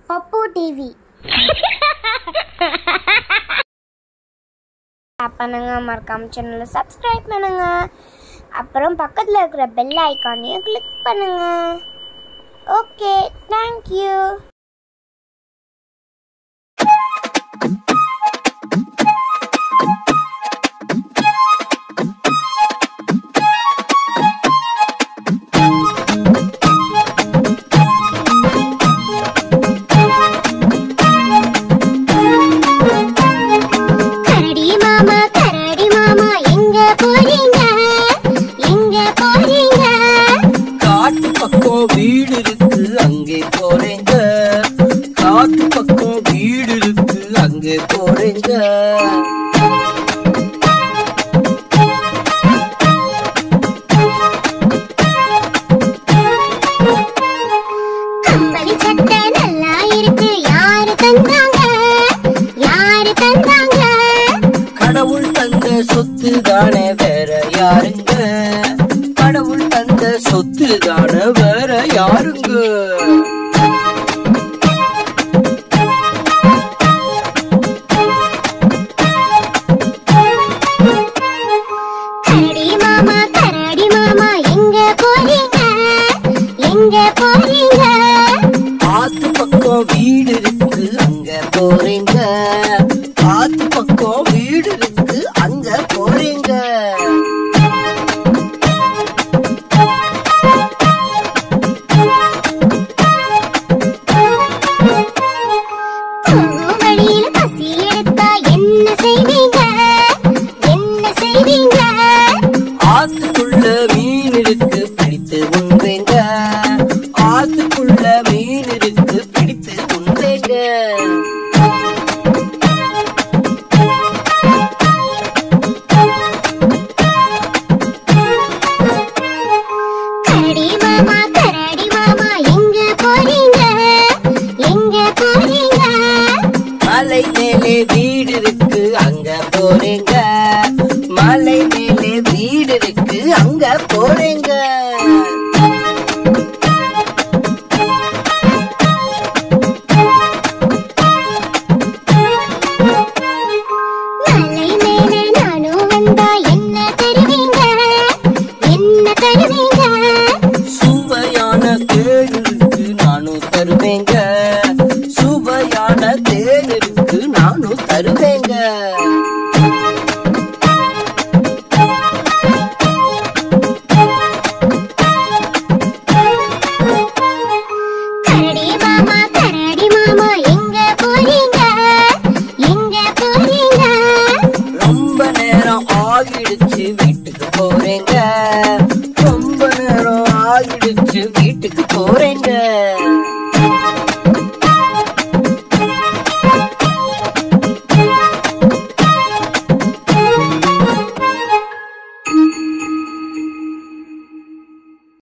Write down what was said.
பப்பு TV பண்ணுங்க, மறக்காம சேனலை சப்ஸ்கிரைப் பண்ணுங்க. அப்புறம் பக்கத்தில் இருக்கிற பெல் ஐக்கானையும் கிளிக் பண்ணுங்க. Okay, thank you. வீடு இருக்கு அங்கே போறேங்க, காட்டு பக்கம் வீடு இருக்கு அங்கே போறேங்க. கம்பளி சட்டை நல்லா இருக்கு, யாரு தந்தாங்க, யாரு தந்தாங்க? கடவுள் தந்த சொத்து தானே வேற யாருங்க, கடவுள் தந்த சொத்து தானே வேற யாருங்க? கரடி மாமா, கரடி மாமா, எங்க போறீங்க, எங்க போறீங்க? ஆத்து பக்கம் வீடு இருக்கு அங்க போறீங்க, ஆத்து பக்கம் வீடு இருக்கு அங்க போறீங்க. வழியில பசி எடுத்தா என்ன செய்வீங்க, என்ன செய்வீங்க? ஆத்துக்குள்ள மீன் இருக்கு பிடித்து உண்பேங்க, ஆத்துக்குள்ள மீன் இருக்கு பிடித்து உண்பேங்க. கரடி மாமா, கரடி மாமா, எங்க போறீங்க, எங்க போறீங்க? மலை மேலே வீடு இருக்கு அங்க போறேங்க, மலை மேலே வீடு இருக்கு அங்க போறேங்க. மலை மேலே நானும் வந்தா என்ன தருவீங்க, என்ன தருவீங்க? சுவையான தேன் இருக்கு நானும் தருவேங்க, சுவையான தேன் இருக்கு நானும் தருவேங்க. கரடி மாமா, கரடி மாமா, எங்க போறீங்க, எங்க போறீங்க? ரொம்ப நேரம் ஆகிடுச்சு வீட்டுக்கு போறேங்க, ரொம்ப நேரம் ஆகிடுச்சு வீட்டுக்கு போறேங்க.